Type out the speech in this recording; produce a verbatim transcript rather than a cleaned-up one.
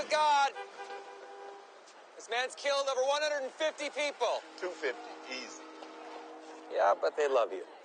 of God. This man's killed over one hundred fifty people. two fifty, easy. Yeah, but they love you.